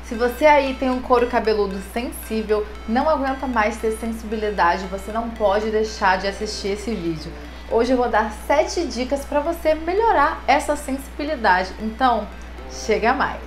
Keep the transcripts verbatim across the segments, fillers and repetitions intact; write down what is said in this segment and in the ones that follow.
Se você aí tem um couro cabeludo sensível, não aguenta mais ter sensibilidade, você não pode deixar de assistir esse vídeo. Hoje eu vou dar sete dicas para você melhorar essa sensibilidade, então chega mais!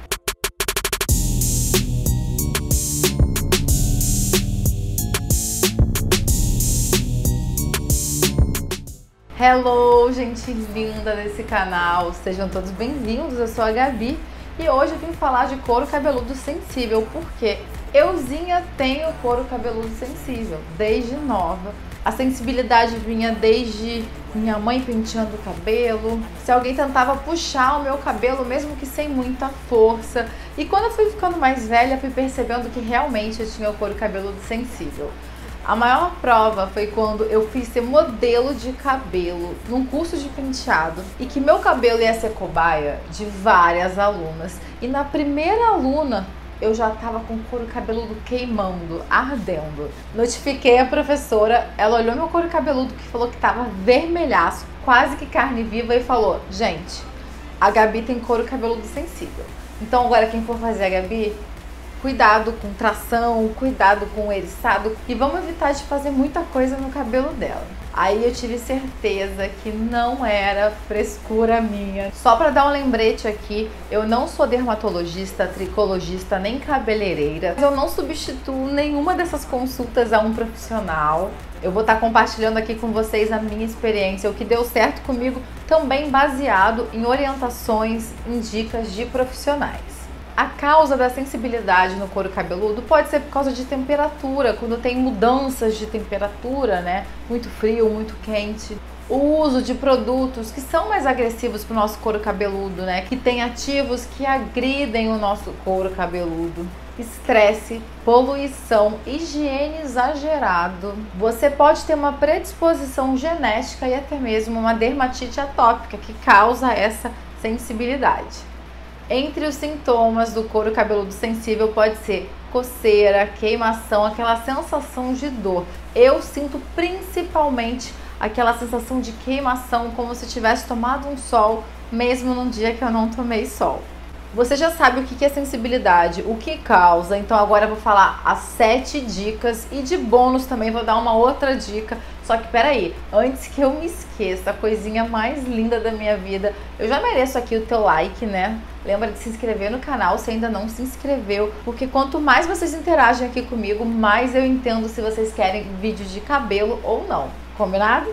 Hello, gente linda desse canal, sejam todos bem-vindos, eu sou a Gabi e hoje eu vim falar de couro cabeludo sensível, porque euzinha tem o couro cabeludo sensível, desde nova. A sensibilidade vinha desde minha mãe penteando o cabelo, se alguém tentava puxar o meu cabelo, mesmo que sem muita força. E quando eu fui ficando mais velha, fui percebendo que realmente eu tinha o couro cabeludo sensível. A maior prova foi quando eu fui ser modelo de cabelo num curso de penteado e que meu cabelo ia ser cobaia de várias alunas. E na primeira aluna eu já tava com o couro cabeludo queimando, ardendo. Notifiquei a professora, ela olhou meu couro cabeludo que falou que tava vermelhaço, quase que carne viva, e falou: gente, a Gabi tem couro cabeludo sensível. Então agora quem for fazer a Gabi, cuidado com tração, cuidado com eriçado e vamos evitar de fazer muita coisa no cabelo dela. Aí eu tive certeza que não era frescura minha. Só para dar um lembrete aqui, eu não sou dermatologista, tricologista, nem cabeleireira. Eu não substituo nenhuma dessas consultas a um profissional. Eu vou estar compartilhando aqui com vocês a minha experiência, o que deu certo comigo, também baseado em orientações, em dicas de profissionais. A causa da sensibilidade no couro cabeludo pode ser por causa de temperatura, quando tem mudanças de temperatura, né? Muito frio, muito quente. O uso de produtos que são mais agressivos para o nosso couro cabeludo, né? Que tem ativos que agridem o nosso couro cabeludo. Estresse, poluição, higiene exagerado. Você pode ter uma predisposição genética e até mesmo uma dermatite atópica que causa essa sensibilidade. Entre os sintomas do couro cabeludo sensível pode ser coceira, queimação, aquela sensação de dor. Eu sinto principalmente aquela sensação de queimação, como se tivesse tomado um sol, mesmo num dia que eu não tomei sol. Você já sabe o que é sensibilidade, o que causa, então agora eu vou falar as sete dicas e de bônus também vou dar uma outra dica. Só que peraí, antes que eu me esqueça, a coisinha mais linda da minha vida, eu já mereço aqui o teu like, né? Lembra de se inscrever no canal se ainda não se inscreveu, porque quanto mais vocês interagem aqui comigo, mais eu entendo se vocês querem vídeos de cabelo ou não, combinado?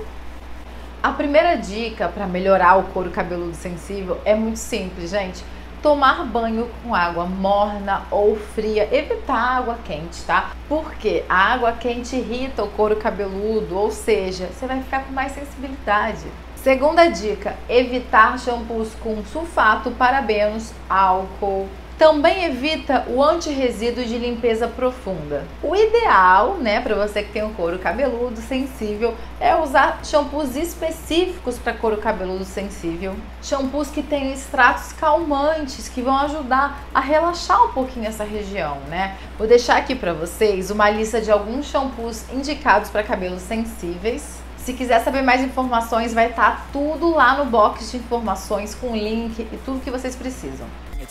A primeira dica para melhorar o couro cabeludo sensível é muito simples, gente. Tomar banho com água morna ou fria, evitar água quente, tá? Porque a água quente irrita o couro cabeludo, ou seja, você vai ficar com mais sensibilidade. Segunda dica, evitar shampoos com sulfato, parabenos, álcool. Também evita o antirresíduo de limpeza profunda. O ideal, né, para você que tem um couro cabeludo sensível, é usar shampoos específicos para couro cabeludo sensível. Shampoos que têm extratos calmantes, que vão ajudar a relaxar um pouquinho essa região, né? Vou deixar aqui para vocês uma lista de alguns shampoos indicados para cabelos sensíveis. Se quiser saber mais informações, vai estar tudo lá no box de informações com link e tudo que vocês precisam.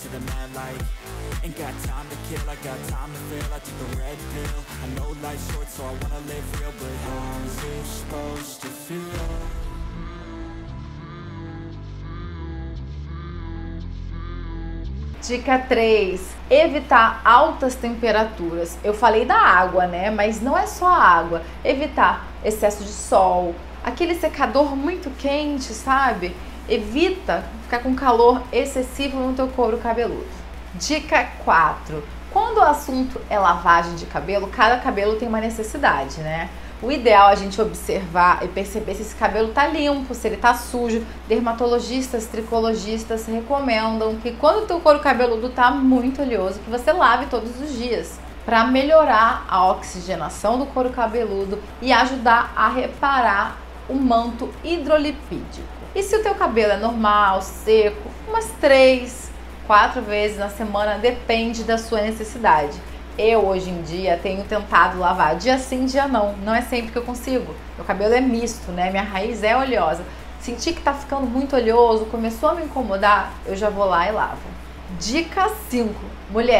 Dica três, evitar altas temperaturas. Eu falei da água, né? Mas não é só a água. Evitar excesso de sol, aquele secador muito quente, sabe? Evita ficar com calor excessivo no teu couro cabeludo. Dica quatro, quando o assunto é lavagem de cabelo, cada cabelo tem uma necessidade, né? O ideal é a gente observar e perceber se esse cabelo tá limpo, se ele tá sujo. Dermatologistas, tricologistas recomendam que quando o teu couro cabeludo tá muito oleoso, que você lave todos os dias, para melhorar a oxigenação do couro cabeludo e ajudar a reparar o manto hidrolipídico. E se o teu cabelo é normal, seco, umas três, quatro vezes na semana, depende da sua necessidade. Eu, hoje em dia, tenho tentado lavar dia sim, dia não. Não é sempre que eu consigo. Meu cabelo é misto, né? Minha raiz é oleosa. Senti que tá ficando muito oleoso, começou a me incomodar, eu já vou lá e lavo. Dica cinco. Mulher,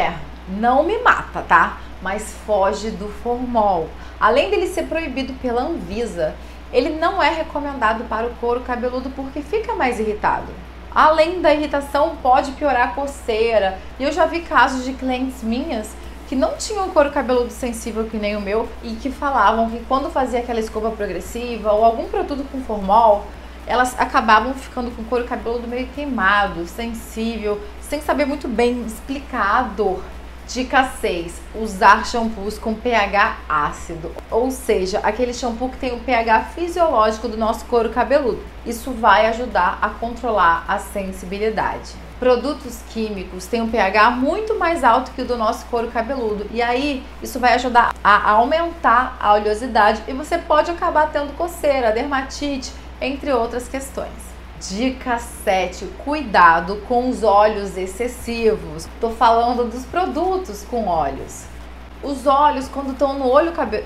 não me mata, tá? Mas foge do formol. Além dele ser proibido pela Anvisa, ele não é recomendado para o couro cabeludo porque fica mais irritado. Além da irritação, pode piorar a coceira. E eu já vi casos de clientes minhas que não tinham couro cabeludo sensível que nem o meu e que falavam que quando fazia aquela escova progressiva ou algum produto com formol, elas acabavam ficando com o couro cabeludo meio queimado, sensível, sem saber muito bem explicar a dor. Dica seis. Usar shampoos com pH ácido, ou seja, aquele shampoo que tem o pH fisiológico do nosso couro cabeludo. Isso vai ajudar a controlar a sensibilidade. Produtos químicos têm um pH muito mais alto que o do nosso couro cabeludo e aí isso vai ajudar a aumentar a oleosidade e você pode acabar tendo coceira, dermatite, entre outras questões. Dica sete. Cuidado com os óleos excessivos. Tô falando dos produtos com óleos. Os óleos, quando estão no olho cabeludo,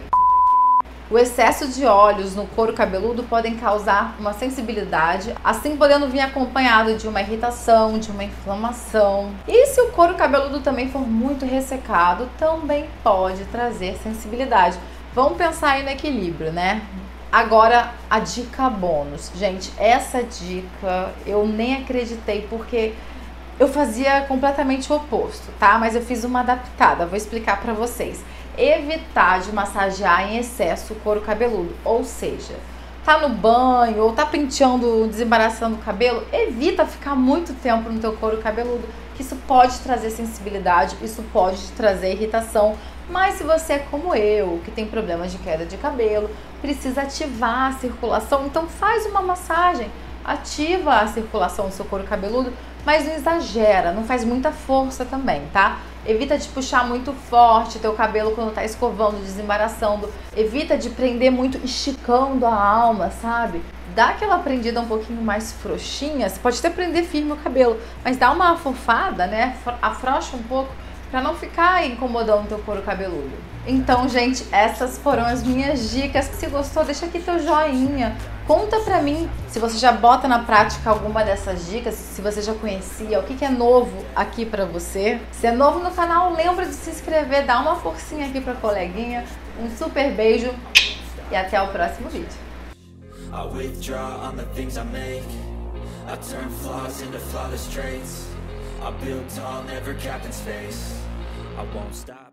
o excesso de óleos no couro cabeludo podem causar uma sensibilidade, assim podendo vir acompanhado de uma irritação, de uma inflamação. E se o couro cabeludo também for muito ressecado, também pode trazer sensibilidade. Vamos pensar aí no equilíbrio, né? Agora, a dica bônus. Gente, essa dica eu nem acreditei porque eu fazia completamente o oposto, tá? Mas eu fiz uma adaptada, vou explicar pra vocês. Evitar de massagear em excesso o couro cabeludo, ou seja, tá no banho ou tá penteando, desembaraçando o cabelo, evita ficar muito tempo no teu couro cabeludo, que isso pode trazer sensibilidade, isso pode trazer irritação. Mas se você é como eu, que tem problemas de queda de cabelo, precisa ativar a circulação, então faz uma massagem, ativa a circulação do seu couro cabeludo, mas não exagera, não faz muita força também, tá? Evita de puxar muito forte teu cabelo quando tá escovando, desembaraçando. Evita de prender muito, esticando a alma, sabe? Dá aquela prendida um pouquinho mais frouxinha. Você pode até prender firme o cabelo, mas dá uma afofada, né? Afrouxa um pouco pra não ficar incomodando teu couro cabeludo. Então, gente, essas foram as minhas dicas. Se gostou, deixa aqui teu joinha. Conta pra mim se você já bota na prática alguma dessas dicas, se você já conhecia, o que, que é novo aqui pra você. Se é novo no canal, lembra de se inscrever, dá uma forcinha aqui pra coleguinha. Um super beijo e até o próximo vídeo. I withdraw on the things I make. I turn flaws into flawless traits. I build tall, never capped in space. I won't stop.